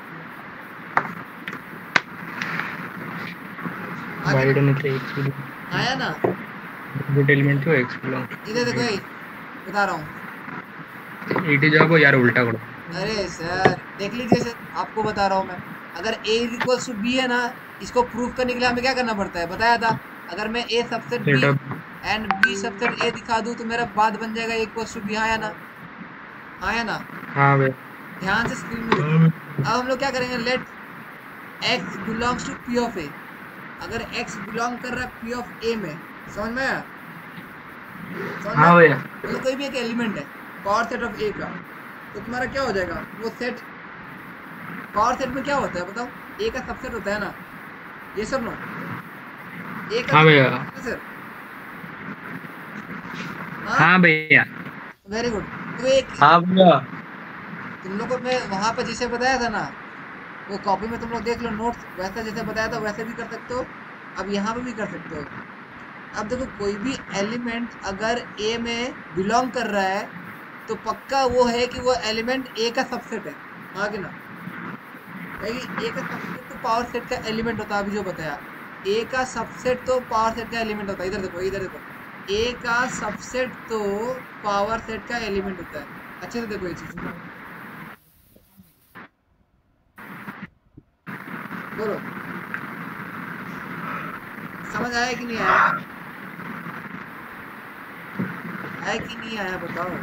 वाइड में थे x बिलोंग आया ना? गुड एलिमेंट थे x बिलोंग इधर देखो, ये बता रहा हूँ। इट जाओ यार उल्टा करो। अरे सर देख लीजिए सर, आपको बता रहा हूँ मैं। अगर a इक्वल्स टू b है ना, इसको प्रूफ करने के लिए हमें क्या करना पड़ता है, बताया था। अगर मैं a subset b and b subset a दिखा दूँ तो मेरा बात बन जाएगा a इक्वल्स टू b। हाँ या ना? हाँ या ना? हाँ भैया ध्यान से स्क्रीन में देखो। अब हम लोग क्या करेंगे, let x belongs to p of a। अगर x बिलोंग कर रहा है p ऑफ a में, समझ में आया? हाँ भैया तो कोई भी एक एलिमेंट है पावर सेट ऑफ a का, तो तुम्हारा क्या हो जाएगा, वो सेट पावर सेट में क्या होता है बताओ, a का सबसेट होता है ना, ये सब नो a का। हाँ भैया सर हाँ भैया वेरी गुड। तो एक हाँ भैया तुम लोग को मैं वहाँ पे जैसे बताया था ना, वो कॉपी में तुम लोग देख लो नोट्स, वैसा जैसे बताया था वैसे भी कर सकते हो, अब यहाँ पे भी कर सकते हो। अब देखो कोई भी एलिमेंट अगर a में बिलोंग कर रहा है तो पक्का वो है कि वो एलिमेंट a का सबसेट है, हाँ कि ना? भाई ए का सबसेट तो पावर सेट का एलिमेंट होता है, अभी जो बताया ए का सबसेट तो पावर सेट का एलिमेंट होता है। इधर देखो इधर देखो, ए का सबसेट तो पावर सेट का एलिमेंट होता है। अच्छे से देखो ये चीज, बोलो समझ आया कि नहीं आया? आया कि नहीं आया बताओ।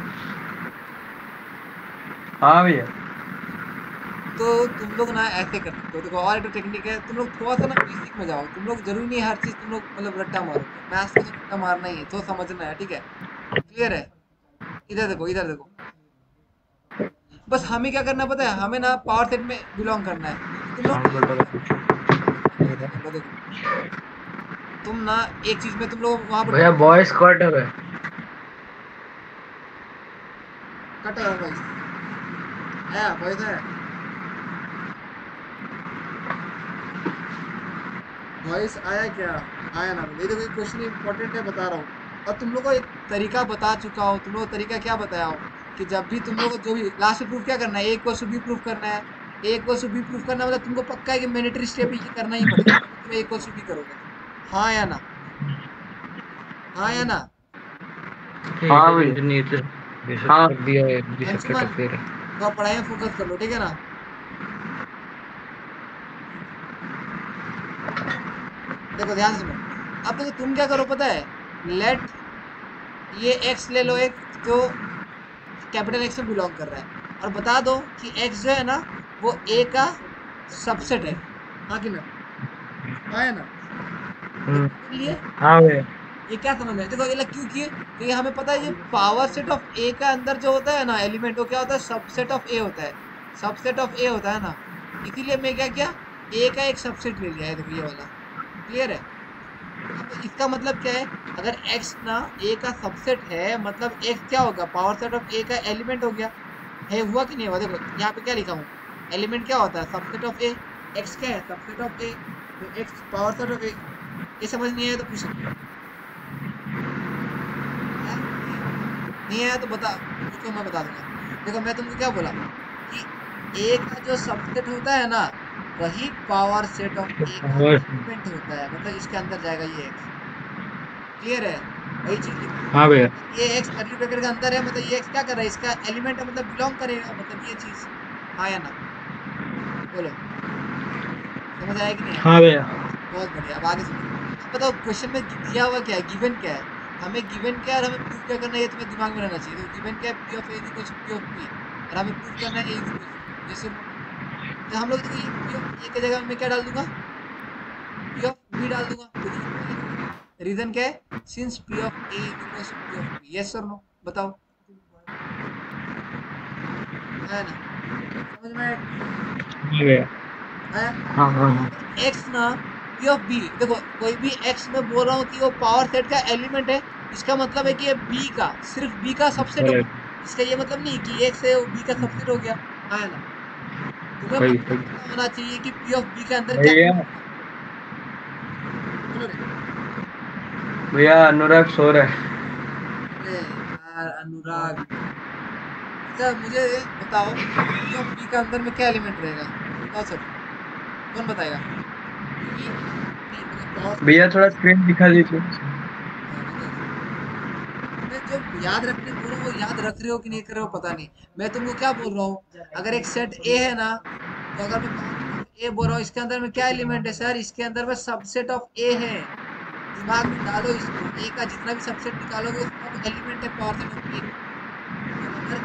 हाँ भैया। तो तुम लोग ना ऐसे कर सकते हो, देखो और एक टेक्निक है, तुम लोग थोड़ा सा ना बेसिक में जाओ। तुम लोग जरूरी नहीं हर चीज तुम लोग मतलब रट्टा मारो, मैथ्स को तो रट्टा मारना ही है, तो समझना है, ठीक है? क्लियर है? इधर देखो इधर देखो, बस हमें क्या करना पता है, हमें ना पावर सेट में बिलोंग करना है। तुम लोग देखो, तुम ना एक चीज में तुम लोग वहां पर भैया वॉइस कट है। कट है वॉइस, आया वॉइस है, वॉइस आया क्या? आया ना? ये देखो क्वेश्चन इंपॉर्टेंट है, बता रहा हूँ। और तुम लोग को एक तरीका बता चुका हूँ, तुम लोग को तरीका क्या बताया हो कि जब भी तुम लोग को जो भी लास्ट में प्रूफ क्या करना है, A equal to B proof करना है। A equal to B proof करना मतलब तुमको पक्का है कि मैंडेटरी स्टेप ये करना ही पड़ेगा, तुम ए इक्वल टू बी करोगे। हाँ या ना? हाँ या ना? हाँ भैया। नहीं तो हाँ। कर दिया है बीस अंशुमन, तक फिर तो आप पढ़ाई में फोकस कर लो, ठीक है ना? देखो ध्यान सुनो, अब देखो तुम क्या करो पता है, लेट ये x ले लो, एक जो कैपिटल x में बिलोंग कर रहा है, और बता दो कि x जो है ना वो a का सबसेट है। हाँ कि ना? हाँ है ना? लिए हाँ भैया ये क्या समझ में, देखो ये लोग क्यों किए, क्योंकि हमें पता है ये पावर सेट ऑफ ए का अंदर जो होता है ना एलिमेंट, वो क्या होता है, सबसेट ऑफ ए होता है, सबसेट ऑफ ए होता है ना। इसीलिए मैं क्या किया, ए का एक सबसेट ले लिया है, देखो ये वाला। क्लियर है? अब इसका मतलब क्या है, अगर x ना a का सबसेट है, मतलब x क्या होगा, पावर सेट ऑफ a का एलिमेंट हो गया है। हुआ कि नहीं हुआ? देखो यहाँ पे क्या लिखा हूँ, एलिमेंट क्या होता है, सबसेट ऑफ a। x क्या है, सबसेट ऑफ a, तो x power set of a। ये समझ नहीं आया तो पूछ सकते हो। नहीं आया तो बता, पूछो मैं बता दूंगा। देखो मैं तुमको क्या बोला कि a का जो सबसेट होता है ना वही पावर सेट ऑफ a का एलिमेंट होता है, मतलब इसके अंदर जाएगा ये x। क्लियर है? वही चीज लिखो। हाँ भैया ये x कर्ली ब्रैकेट के अंदर है, मतलब ये x क्या कर रहा है, इसका एलिमेंट है, मतलब बिलोंग करेगा, मतलब ये चीज। हाँ या ना? बोलो समझ आया कि नहीं? हाँ भैया बहुत बढ़िया। अब आगे सुनो, अब बताओ क्वेश्चन में दिया हुआ क्या है, गिवन क्या है, हमें गिवन क्या है और हमें प्रूफ क्या करना है, ये तुम्हें दिमाग में रहना चाहिए। तो गिवन क्या है, p of a equal to p of b, और हमें प्रूफ करना है a इक्वल टू, जैसे तो हम लोग देखो ये p ऑफ a की जगह मैं क्या डाल दूंगा, p ऑफ b डाल दूंगा। रीजन क्या है, since p of a equal to p of b। Yes और नो बताओ, है ना? समझ में आया? हाँ भैया आया? हाँ हाँ x ना p ऑफ b, देखो कोई भी x में बोल रहा हूँ कि वो पावर सेट का एलिमेंट है, इसका मतलब है कि ये b का, सिर्फ b का सबसेट होगा। इसका ये मतलब नहीं कि x है वो b का सबसेट हो गया। हाँ ना? तुम्हें पता होना चाहिए कि p ऑफ b के अंदर क्या भैया बोलो रे। भैया अनुराग सो रहा है। अरे यार अनुराग, अच्छा मुझे बताओ p ऑफ b के अंदर में क्या एलिमेंट रहेगा, बताओ सर, कौन बताएगा? भैया थोड़ा स्क्रीन दिखा दीजिए। मैं जो याद रखने बोल रहा हूँ वो याद रख रहे हो कि नहीं कर रहे हो पता नहीं। मैं तुमको क्या बोल रहा हूँ, अगर एक सेट ए है ना, तो अगर मैं ए बोल रहा हूँ इसके अंदर में क्या एलिमेंट है सर, इसके अंदर में सबसेट ऑफ ए है। दिमाग में डालो इसको, ए का जितना भी सबसेट निकालोगे उसका एलिमेंट है पावर सेट ऑफ ए। अगर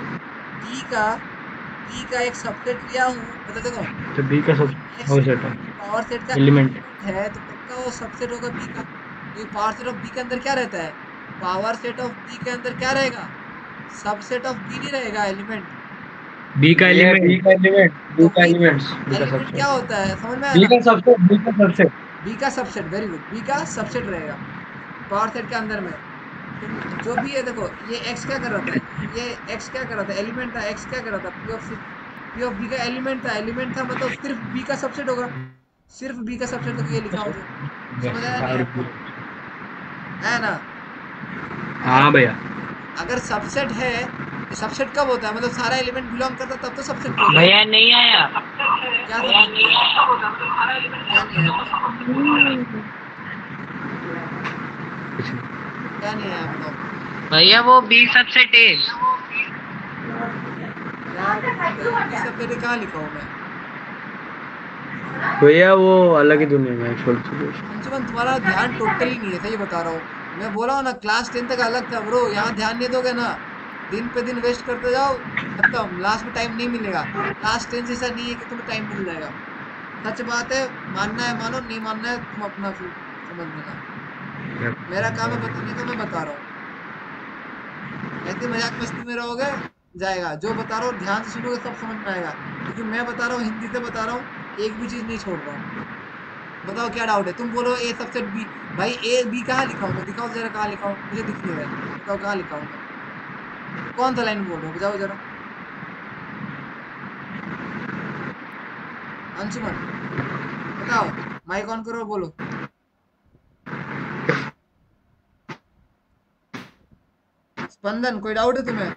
बी का एक सबसेट लिया हूँ, मतलब देखो तो बी का सब सेट है पावर सेट का एलिमेंट है तो पक्का वो सबसेट होगा बी का। तो पावर सेट ऑफ बी के अंदर क्या रहता है, पावर सेट ऑफ बी के अंदर क्या रहेगा, सबसेट ऑफ बी नहीं रहेगा, एलिमेंट। बी का एलिमेंट बी का एलिमेंट, बी का एलिमेंट्स, बी का एलिमेंट सबसेट, क्या होता है समझ में आया बी ना? का सबसेट, बी का सबसेट, बी का सबसेट, वेरी गुड, बी का सबसेट रहेगा पावर सेट के अंदर में। तो जो भी है देखो ये x क्या कर रहा था, ये x क्या कर रहा था, एलिमेंट था, x क्या कर रहा था, p ऑफ b का एलिमेंट था, एलिमेंट था मतलब सिर्फ b का सबसेट होगा, सिर्फ b का सबसेट। तो ये लिखा हो समझ आया नहीं आपको? है ना? हाँ भैया अगर सबसेट है सबसेट कब होता है? मतलब सारा एलिमेंट बिलोंग करता है तब तो सबसेट बोलते हैं। भैया नहीं आया। क्या समझ नहीं आया? क्या नहीं आया बताओ? क्या नहीं आया बताओ? भैया वो बी सबसेट है। यार ये सबसेट कहाँ लिखा हूँ मैं? भैया वो अलग ही दुनिया में है, छोड़ दो। अंशुमन तुम्हारा ध्यान टोटली नहीं है, सही बता रहा हूँ। मैं बोला हूँ ना क्लास 10 तक अलग था ब्रो, यहाँ ध्यान नहीं दोगे ना दिन पे दिन वेस्ट करते जाओ, खत्म, लास्ट में टाइम नहीं मिलेगा। क्लास 10 जैसा नहीं है कि तुम्हें टाइम मिल जाएगा। सच बात है, मानना है मानो, नहीं मानना है तुम अपना फिर समझ लेना। मेरा काम है बताने का, मैं बता रहा हूँ। ऐसे मजाक मस्ती में रहोगे जाएगा, जो बता रहा हूँ ध्यान से सुनोगे सब समझ में आएगा, क्योंकि मैं बता रहा हूँ हिंदी से बता रहा हूँ, एक भी चीज नहीं छोड़ रहा हूँ। बताओ क्या डाउट है? तुम बोलो ए सबसेट बी, भाई ए बी कहाँ लिखा हूँ मैं? दिखाओ जरा कहाँ लिखा हूँ, मुझे दिख नहीं रहा है, बताओ कहाँ लिखा हूँ मैं? कौन सा लाइन बोल रहा हूँ बताओ जरा। अंशुमन बताओ, माइक ऑन करो, बोलो। स्पंदन कोई डाउट है तुम्हें?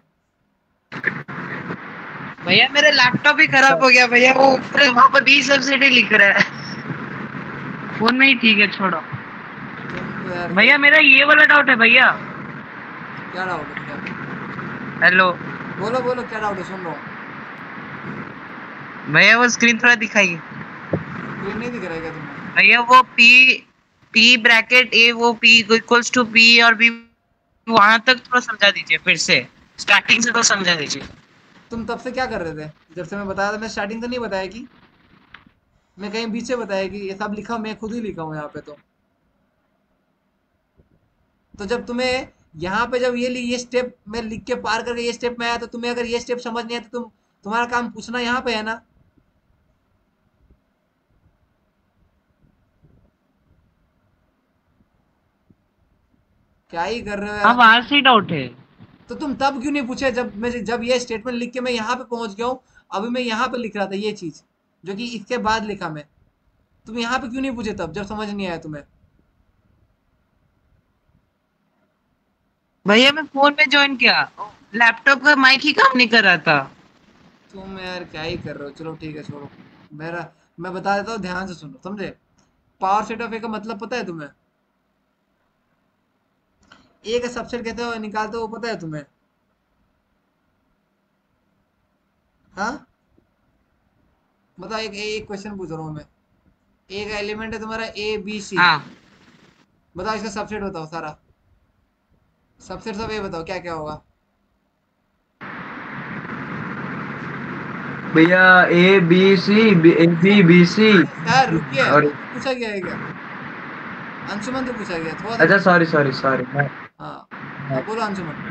भैया मेरा लैपटॉप ही खराब हो गया भैया, वो ऊपर वहाँ पर बी सबसेट ही लिख रहा है। फोन में ही ठीक है, छोड़ो। तुम तो यार भैया मेरा ये वाला डाउट है भैया। क्या डाउट है क्या? हेलो बोलो बोलो क्या डाउट है, सुन रहा हूँ। भैया वो स्क्रीन थोड़ा दिखाइए। स्क्रीन नहीं दिख रहा है क्या तुम्हें? भैया वो पी पी ब्रैकेट ए, वो पी इक्वल्स टू पी और बी, वहां तक थोड़ा समझा दीजिए फिर से, स्टार्टिंग से तो समझा दीजिए। तुम तब से क्या कर रहे थे जब से मैं बताया था? मैं स्टार्टिंग तो नहीं बताया कि मैं कहीं बीच से बताया कि ये सब लिखा, मैं खुद ही लिखा हूँ यहाँ पे। तो जब तुम्हें यहाँ पे जब ये स्टेप मैं लिख के पार करके ये स्टेप में आया, तो तुम्हें अगर ये स्टेप समझ नहीं आया तो तुम्हारा काम पूछना यहाँ पे है ना। क्या ही कर रहे हो हाँ यार? वहां से डाउट है। तो तुम तब क्यों नहीं पूछे जब ये स्टेटमेंट लिख के मैं यहाँ पे पहुंच गया हूँ? अभी मैं यहाँ पे लिख रहा था ये चीज जो कि इसके बाद लिखा मैं। तुम यहाँ पे क्यों नहीं पूछे तब जब समझ नहीं आया तुम्हें? भैया मैं फोन में ज्वाइन किया, लैपटॉप का माइक ही काम नहीं कर रहा था। तुम यार क्या ही कर रहे हो? चलो ठीक है छोड़ो। मेरा मैं बता देता हूँ, ध्यान से सुनो, समझे? पावर सेट ऑफ ए का मतलब पता है तुम्हें? ए का सबसेट कैसे निकालते हो पता है तुम्हें? हाँ बताओ, एक एक क्वेश्चन पूछ रहा हूँ मैं। ए का एलिमेंट है तुम्हारा ए बी सी, हाँ बताओ इसका सबसेट बताओ सारा। सबसेट सब ए बताओ क्या क्या होगा? भैया A B C B B C यार रुकिए, और वो तो पूछा गया है क्या? अंशुमन तो पूछा गया, थोड़ा सा अच्छा सॉरी सॉरी सॉरी। हाँ हाँ बोलो अंशुमन।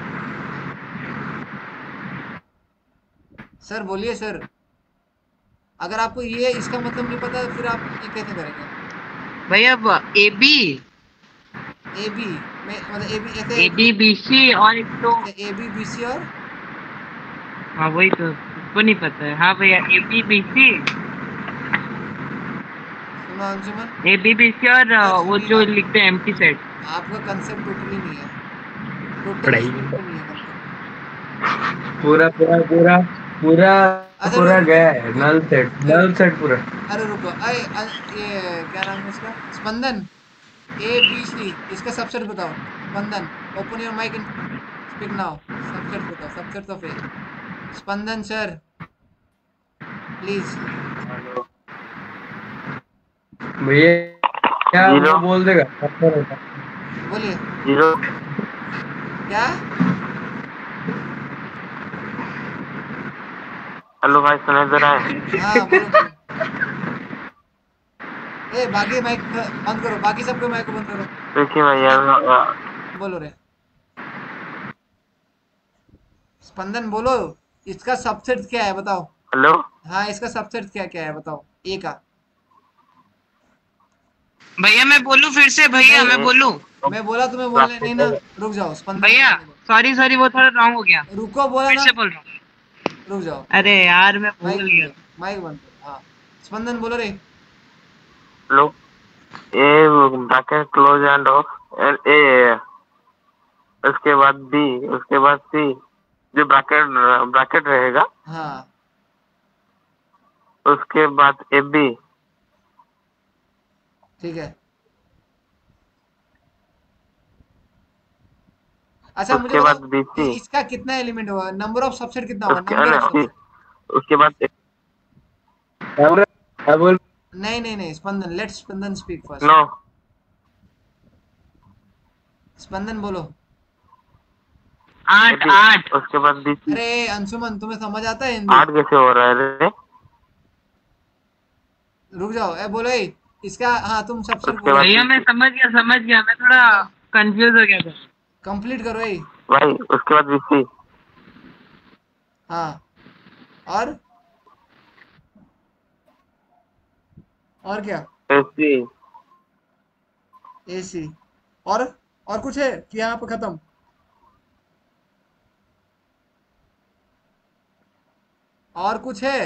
सर बोलिए सर। अगर आपको ये इसका मतलब नहीं पता फिर आप ये कैसे करेंगे? भैया ए बी, ए बी में मतलब ए बी ऐसे ए बी बी सी और एक तो, ए बी बी सी और हाँ वही तो उसको नहीं पता है। हाँ भैया ए बी बी सी, सुनो Anshuman, A B B C और वो सुनिए जो ना, लिखते हैं एम्प्टी सेट। आपका कंसेप्ट टोटली नहीं है, टोटली पढ़ाई बिल्कुल नहीं है कंसेप्ट। पूरा पूरा पूरा पूरा अच्छा पूरा रुको, गया है, नल सेट पूरा। अरे रुको, अरे ये क्या नाम है इसका? स्पंदन, ए बी सी इसका सबसेट बताओ। Spandan open your mic and speak now. Subset बताओ, subset of A. Spandan sir please. भैया क्या वो जीरो बोल देगा? बोलिए जीरो क्या? हेलो भाई सुनाई दे रहा है? हाँ बोलो बोलो। ए बाकी माइक बंद करो, बाकी सबके माइक को बंद करो। देखिए भैया बोलो रे स्पंदन बोलो, इसका सबसेट क्या है बताओ? हेलो हाँ इसका सबसेट क्या क्या है बताओ ए का? भैया मैं बोलूं फिर से? भैया नहीं मैं बोलूं? मैं बोला तुम्हें बोलने नहीं ना, रुक जाओ स्पंदन को भैया बोलने सॉरी सॉरी, वो थोड़ा रॉन्ग हो गया, दो। रुको बोला फिर ना, से बोल रहा हूँ। रुक जाओ। अरे यार मैं माइक भूल बंद गया। करो, माइक बंद करो। हाँ स्पंदन बोलो रे। Hello A bracket close and of A, उसके बाद बी, उसके बाद सी, जो ब्रैकेट ब्रैकेट रहेगा हाँ उसके बाद ए बी ठीक है। अच्छा मुझे उसके बाद बताओ बी सी इसका कितना एलिमेंट होगा, नंबर ऑफ सबसेट कितना होगा, उसके नंबर ऑफ सबसेट। उसके बाद क्या बोल नहीं Spandan, let Spandan speak first. No Spandan बोलो। 8 8 उसके बाद बी सी। अरे अंशुमन तुम्हें समझ आता है हिंदी? 8 कैसे हो रहा है रे? रुक जाओ, बोलो ए, इसका हाँ तुम सबसेट उसके बोलो, बाद भैया मैं समझ गया, मैं थोड़ा कंफ्यूज हो गया था। कंप्लीट करो ए। भाई उसके बाद बी सी हाँ और क्या? ए सी AC और कुछ है कि यहाँ पे खत्म? और कुछ है?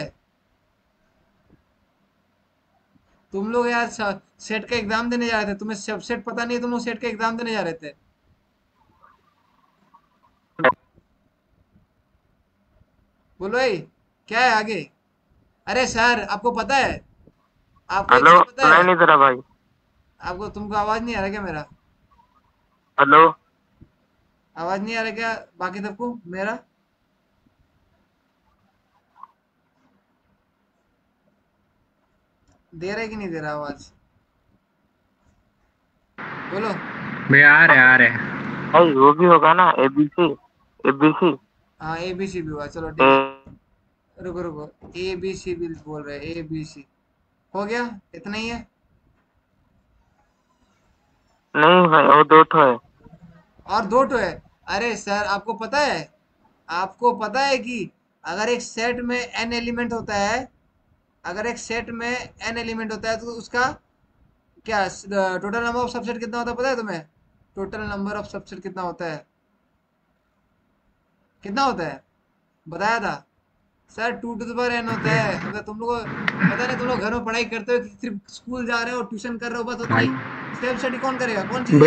तुम लोग यार सेट का एग्जाम देने जा रहे थे, तुम्हें सबसेट पता नहीं है, तुम लोग सेट का एग्जाम देने जा रहे थे। बोलो ए, क्या है आगे? अरे सर आपको पता है, आपको एक हेलो चीज पता सुनाई है? नहीं दे रहा भाई? आपको तुमको आवाज नहीं आ रहा क्या मेरा? हेलो आवाज नहीं आ रहा क्या बाकी सबको मेरा? दे रहा है कि नहीं दे रहा आवाज? बोलो। भैया आ रहे भाई वो भी होगा ना ए बी सी हाँ ABC भी हुआ, चलो ठीक है। रुको ABC भी बोल रहे हैं, ABC हो गया, इतना ही है। नहीं भाई वो 2 तो है। और 2 तो है। अरे सर आपको पता है कि अगर एक सेट में n एलिमेंट होता है, तो उसका क्या टोटल नंबर ऑफ सबसेट कितना होता है पता है तुम्हें? टोटल नंबर ऑफ सबसेट कितना होता है? बताया था sir, 2 to the power n होता है। अगर तुम लोग पता नहीं, तुम लोग घर में पढ़ाई करते हो कि सिर्फ स्कूल जा रहे हो ट्यूशन कर रहे हो, बस उतना ही। सेल्फ स्टडी कौन करेगा? कौन चीज?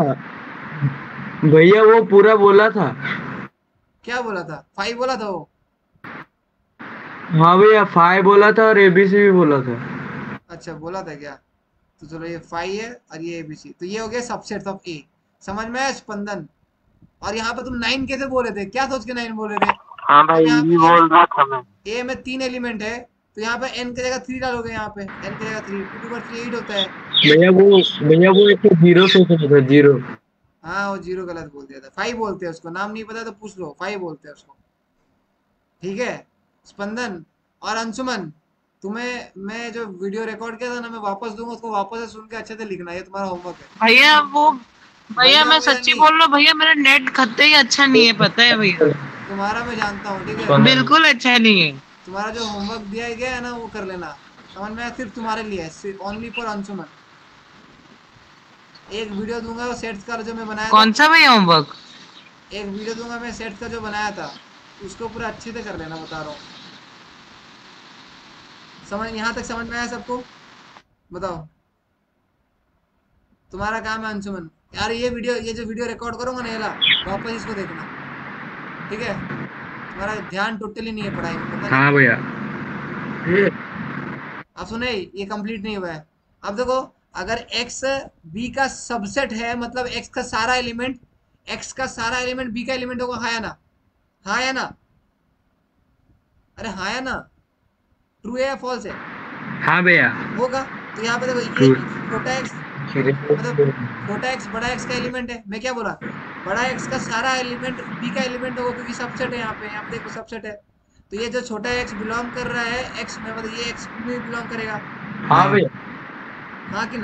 भैया वो पूरा बोला था। क्या बोला था? 5 बोला था वो। हाँ भैया 5 बोला था और ABC भी बोला था। अच्छा बोला था क्या? तो चलो ये 5 है और ये ABC, तो ये हो गया सबसेट ऑफ A। समझ में आया स्पंदन? और यहाँ पे तुम 9 कैसे बोले थे, क्या सोच के 9 बोले थे? हाँ भाई यहाँ ये पे बोल रहा था मैं। A में 3 एलिमेंट है, तो यहाँ पे n की जगह 3 डालोगे, यहाँ पे n की जगह 3, 2 टू 3 8 होता है। भैया वो एक तो 0 सोच रहा था 0। हाँ वो 0 गलत बोल दिया था, 5 बोलते हैं उसको, नाम नहीं पता तो पूछ लो, 5 बोलते हैं उसको। ठीक है स्पंदन और अंशुमन, तुम्हें मैं जो वीडियो रिकॉर्ड किया था ना, मैं वापस दूंगा, उसको वापस से सुन के अच्छे से लिखना, ये तुम्हारा होमवर्क है। भैया मैं सच्ची बोल रहा हूँ भैया, मेरा नेट खत्ते ही अच्छा नहीं है, पता है भैया। तुम्हारा मैं जानता हूँ, ठीक है? बिल्कुल अच्छा नहीं है। तुम्हारा जो होमवर्क दिया गया है ना, वो कर लेना, समझ में आया? सिर्फ तुम्हारे लिए है, ओनली फॉर अंशुमन। एक वीडियो दूंगा वो सेट्स का जो मैं बनाया था, कौन सा भैया होमवर्क? एक वीडियो दूंगा मैं सेट्स का जो बनाया था, उसको पूरा अच्छे से कर लेना, बता रहा हूँ। यहाँ तक समझ में आया सबको? बताओ। तुम्हारा काम है अंशुमन यार, ये जो वीडियो रिकॉर्ड करूंगा ना, वापस इसको देखना, ठीक है? तुम्हारा ध्यान टोटली नहीं है पढ़ाई में, पता नहीं। हाँ भैया अब सुने, ये कंप्लीट नहीं हुआ है। अब देखो, अगर x b का सबसेट है, मतलब x का सारा एलिमेंट b का एलिमेंट होगा, हाँ या ना? हाँ या ना? अरे हाँ या ना? ट्रू है या फॉल्स है? हाँ भैया होगा। तो यहाँ पे देखो, ये छोटा x मतलब छोटा x बड़ा x का एलिमेंट है। मैं क्या बोला? बड़ा x का सारा एलिमेंट b का एलिमेंट होगा, क्योंकि सबसेट है यहाँ पे देखो सबसेट है। तो ये जो छोटा x बिलोंग कर रहा है x में, मतलब ये x में बिलोंग करेगा। हाँ भैया हाँ कि ना?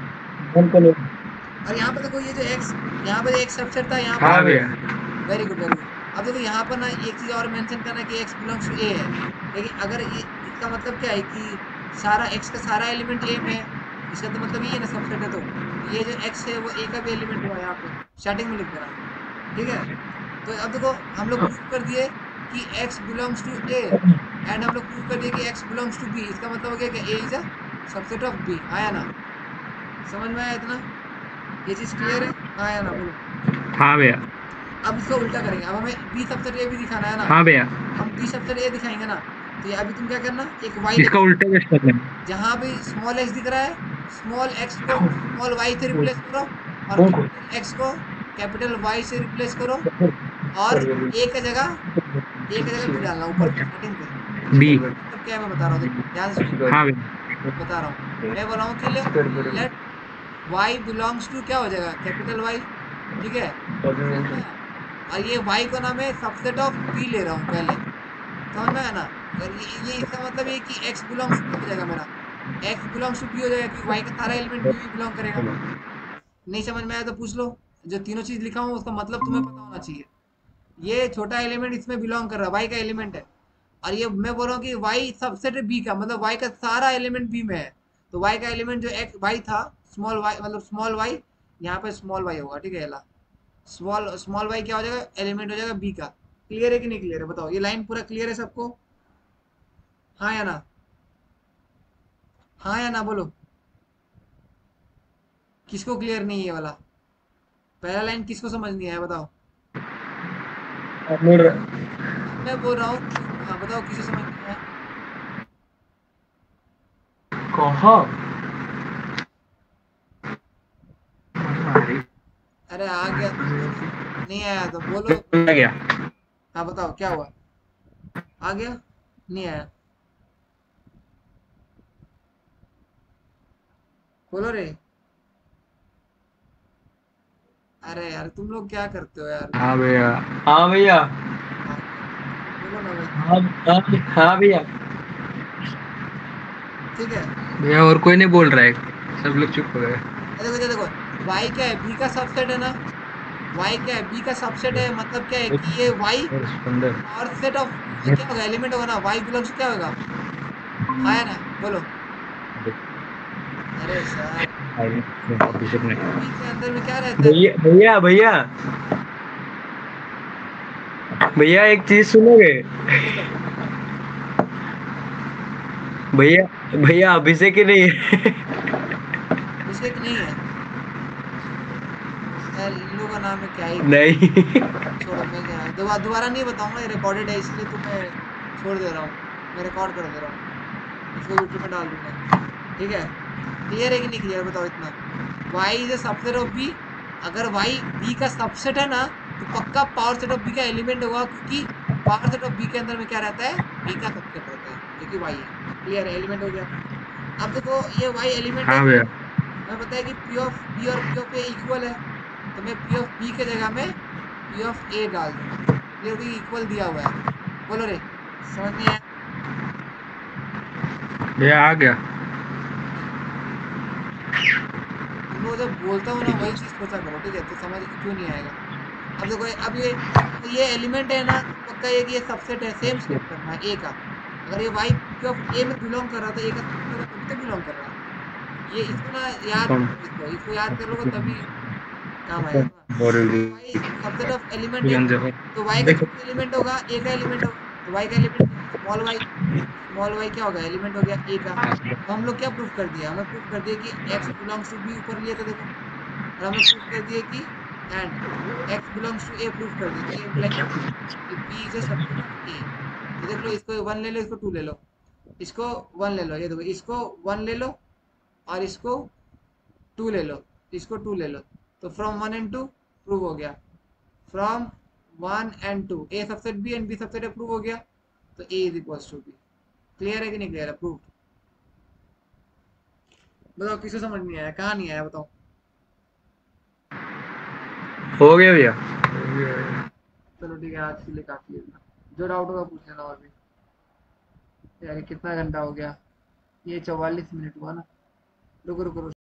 और यहाँ पे देखो, ये जो x, यहाँ पे एक सबसेट था यहाँ हाँ पे। भैया वेरी गुड वेरी गुड। अब देखो यहाँ पर ना एक चीज और मेंशन करना कि x बिलोंग्स टू a है, लेकिन अगर ये इसका मतलब क्या है कि सारा x का सारा एलिमेंट a में है, इसका तो मतलब ये है ना सबसेट है। तो ये जो x है वो a का भी एलिमेंट हुआ, यहाँ पे स्टार्टिंग में लिख देना, ठीक है? तो अब देखो, हम लोग प्रूव कर दिए कि x belongs to a, and हम लोग प्रूव कर दिए कि x बिलोंग्स टू b। इसका मतलब हो गया कि a is a subset of b। आया ना? समझ में आया इतना? ये चीज क्लियर है? हाँ या ना? बोलो। हाँ भैया अब इसको उल्टा करेंगे। अब हमें बी सबसेट ए भी दिखाना है ना, हाँ भैया, हम बी सबसेट ए दिखाएंगे ना। तो ये अभी तुम क्या करना, एक वाई इसका उल्टा कैसे करना है? जहां भी स्मॉल एक्स दिख रहा है, स्मॉल एक्स को स्मॉल वाई से रिप्लेस करो और कैपिटल एक्स को कैपिटल वाई से रिप्लेस करो और ए का जगह बी डालना ऊपर स्टार्टिंग पे। बी। मतलब क्या है मैं बता रहा हूँ, ध्यान से सुनो, हाँ भैया, बता रहा हूँ। मैं बोल रहा हूँ कि लेट वाई बिलोंग्स टू क्या हो जाएगा, कैपिटल वाई, ठीक है। और ये वाई को ना मैं सबसेट ऑफ बी ले रहा हूँ पहले, समझ में आया ना। अगर ये इसका मतलब ये कि x बिलोंग्स टू हो जाएगा मेरा, x बिलोंग्स टू बी हो जाएगा क्योंकि y का सारा एलिमेंट बी भी बिलोंग करेगा। नहीं समझ में आया तो पूछ लो, जो तीनों चीज लिखा हूँ उसका मतलब तुम्हें पता होना चाहिए। ये छोटा एलिमेंट इसमें बिलोंग कर रहा है, y का एलिमेंट है। और ये मैं बोल रहा हूँ कि y सबसेट है b का, मतलब y का सारा एलिमेंट b में है। तो y का एलिमेंट जो x y था, स्मॉल y मतलब स्मॉल y, यहाँ पे स्मॉल y होगा, ठीक है। स्मॉल y क्या हो जाएगा, एलिमेंट हो जाएगा b का। क्लियर है कि नहीं क्लियर है बताओ, ये लाइन पूरा क्लियर है सबको, हाँ या ना, हाँ या ना बोलो। किसको क्लियर नहीं है ये वाला, पहला लाइन किसको समझ नहीं आया बताओ। मैं बोल रहा हूँ, हाँ बताओ किसे समझ नहीं आया। कहाँ? अरे आ गया तो बोलो, नहीं आया तो बोलो। आ गया। हाँ बताओ क्या हुआ, आ गया नहीं आया, बोलो रे। अरे यार तुम लोग क्या करते हो यार, हाँ भैया, हाँ भैया, बोलो ना भाई। हाँ हाँ भैया। ठीक है, भैया और कोई नहीं बोल रहा है, सब लोग चुप हो गए। देखो देखो, y क्या है, b का सबसेट है ना, y क्या है, b का सबसेट है। मतलब क्या है कि ये y 15 और सेट ऑफ क्या होगा, एलिमेंट होगा ना, y बिलोंग्स क्या होगा, हाँ या ना बोलो। अरे सर b के अंदर में क्या रहता है, भैया भैया भैया भैया एक चीज सुनोगे? बोलो। भैया भैया अभिषेक ही नहीं है। अभिषेक नहीं है यार, इन लोगों का नाम है क्या ही, नहीं। छोड़ो। मैं क्या दोबारा नहीं बताऊंगा, ये रिकॉर्डेड है इसलिए तो मैं छोड़ दे रहा हूँ, मैं रिकॉर्ड कर दे रहा हूँ, इसको यूट्यूब में डाल दूंगा। ठीक है, क्लियर है कि नहीं क्लियर बताओ इतना। y is a subset of b, अगर y b का सबसेट है ना तो पक्का पावर सेट ऑफ b का एलिमेंट होगा, क्योंकि पावर सेट ऑफ b के अंदर में क्या रहता है, b का सबसेट रहता है जो कि y है। क्लियर है, एलिमेंट हो गया। अब देखो ये y एलिमेंट है, हाँ भैया, हमें पता है कि p ऑफ b और p ऑफ a इक्वल है, तो मैं p ऑफ b के जगह में p ऑफ a डाल दूंगा, क्लियर, भी इक्वल दिया हुआ है। बोलो रे, समझ नहीं आया। भैया आ गया। तुम लोग जब बोलता हूँ ना वही चीज सोचा करो, ठीक है, तो समझ क्यों नहीं आएगा। अब देखो, अब ये एलिमेंट है ना, तो पक्का ये कि ये सबसेट है, सेम स्टेप करना है ए का। अगर ये y पी ऑफ ए में बिलोंग कर रहा था, ए का सबसेट होगा तभी तो बिलोंग कर रहा है। ये इसको ना याद कौन? करो, इसको याद कर लोगे तभी काम आएगा ना। और y सबसेट ऑफ एलिमेंट है, तो y का देखो, एलिमेंट होगा, a का एलिमेंट होगा, तो y का एलिमेंट स्मॉल y क्या होगा, एलिमेंट हो गया a का। तो हम लोग क्या प्रूफ कर दिया, हमें प्रूफ कर दिया कि x बिलोंग्स टू b ऊपर लिए थे देखो, और हमें प्रूफ कर दिया कि and x belongs to a proof कर दिया, ये इम्प्लाई कि b is a subset of a। तो देख लो, इसको 1 ले लो, इसको 2 ले लो, इसको 1 ले लो, ये देखो इसको 1 ले लो और इसको 2 ले लो, इसको 2 ले लो, तो फ्रॉम 1 एंड 2 प्रूव हो गया। From 1 and 2 a subset b and b subset a prove हो गया, तो a is equals to b। Clear है कि नहीं क्लियर है, प्रूव। बताओ किसे समझ नहीं आया, कहाँ नहीं आया बताओ। हो गया भैया। चलो ठीक है, आज के लिए काफी है इतना। जो डाउट होगा पूछ लेना और भी। यार ये कितना घंटा हो गया, ये 44 मिनट हुआ ना, रुको रुको रुको।